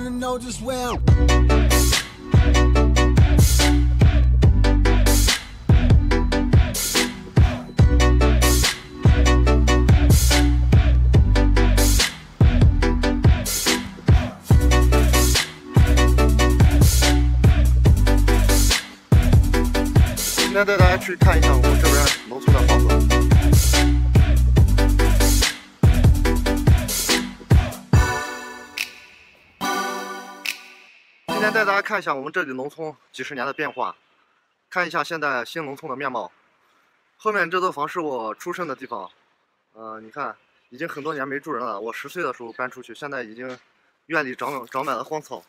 wanna know just where. 今天带大家去看一下我们这边农村的房子。今天带大家看一下我们这里农村几十年的变化，看一下现在新农村的面貌。后面这座房是我出生的地方，你看已经很多年没住人了。我10岁的时候搬出去，现在已经院里长满了荒草。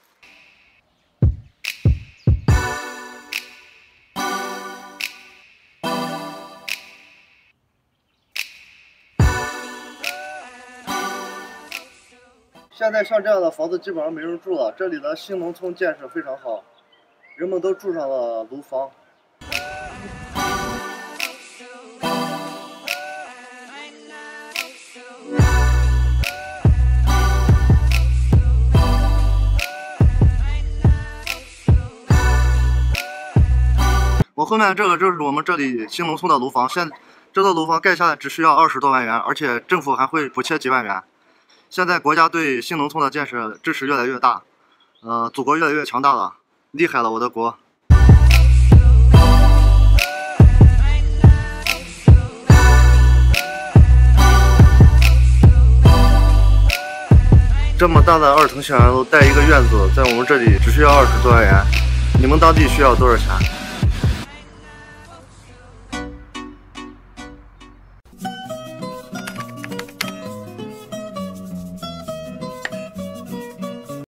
现在像这样的房子基本上没人住了，这里的新农村建设非常好，人们都住上了楼房。我后面这个就是我们这里新农村的楼房，这座楼房盖下来只需要20多万元，而且政府还会补贴几万元。 现在国家对新农村的建设支持越来越大，祖国越来越强大了，厉害了我的国！这么大的2层小洋楼带一个院子，在我们这里只需要20多万元，你们当地需要多少钱？